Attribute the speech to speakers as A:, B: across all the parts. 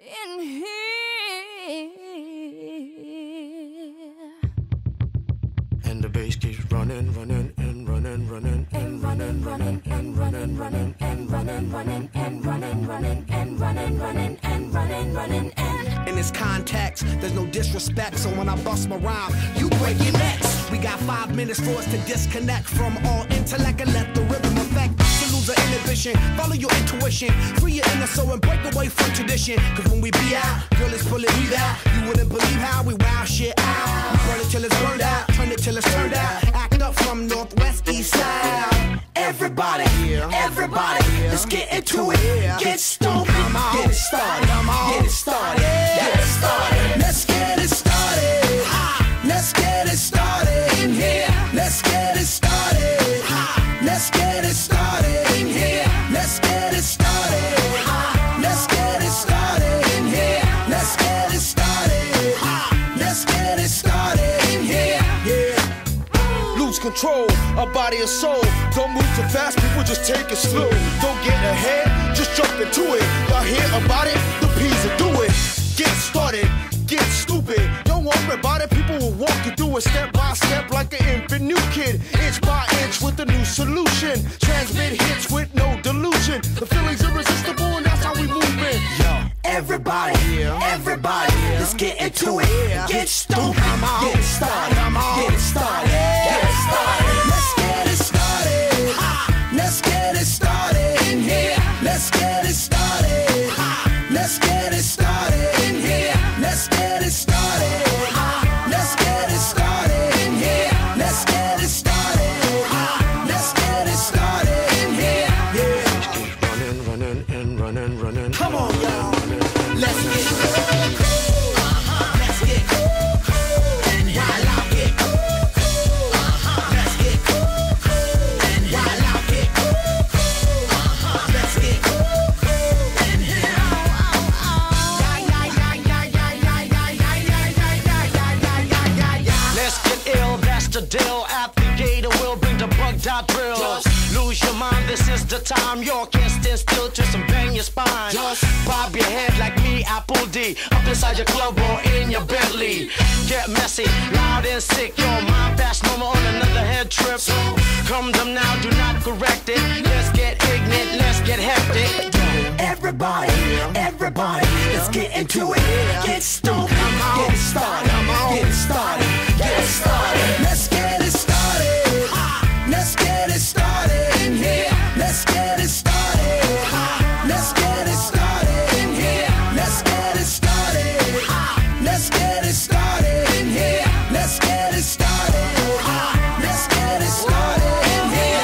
A: in here.
B: And the bass keeps running, running, and running, running, and running, running, and running, running, and running, running, and running, running, and running, running, and running, running, and
C: in this context, there's no disrespect, so when I bust my rhyme, you break your necks. We got 5 minutes for us to disconnect from all intellect and let the rhythm affect. To lose the inhibition, follow your intuition, free your inner soul and break away from tradition. Cause when we be out, girl, it's pulling me out. You wouldn't believe how we wow shit out. We burn it till it's burned out, turn it till it's turned out. Act up from northwest, east side. Everybody, everybody, let's get into it. Get stupid, get it started, get it started, get it started. Let's get it started. Let's get it started in here. Let's get it started. Let's get it started in here. Let's get it started. Let's get it started in here. Let's get it started. Let's get it started in here. Yeah.
D: Lose control, our body and soul. Don't move too fast, people, just take it slow. Don't get ahead, just jump into it. Y'all hear about it? The P's will do it. Get started, get stupid. Don't worry about it, people will walk you through it step by step like an infant new kid. Inch by inch with a new solution. Transmit hits with no delusion. The feeling's irresistible and that's how we move it. Yo.
C: Everybody, everybody, let's get into it. Get stupid, get it started, get it started, get it started. Let's get it started. Let's get it started in here. Let's get it started. Let's get it started in here. Let's get it started. Let's get it started in here. Let's get it started. Let's get it started in here. Yeah.
B: keep running, running, and running, running.
C: Come on, y'all. Let's get cool. Let's get cool. And while I get cool. Let's get cool. And while I get cool. Let's get cool. And
E: let's get ill, that's the deal. At the gate, we'll bring the bugged out drill. Lose your mind, this is the time. You can't stand still, twist and bang your spine. Bob your head like me, Apple D. Up inside your club or in your Bentley. Get messy, loud and sick. Your mind fast, normal on another head trip. Come them now, do not correct it. Let's get ignorant, let's get hectic.
C: everybody, everybody, let's get into it. Get stupid, get it started, get it started, get it started. Let's get it started. Let's get it started in here. Let's get it started. Let's get it started in here. Let's get it started. Let's get it started in here. Let's get it started. Let's get it started in here.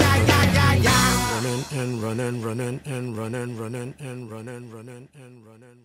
B: Running and running and running and running and running and running.